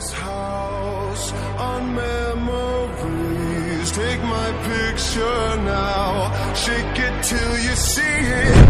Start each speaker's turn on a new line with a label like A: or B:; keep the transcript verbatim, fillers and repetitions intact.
A: this house on memories. Take my picture now, shake it till you see it.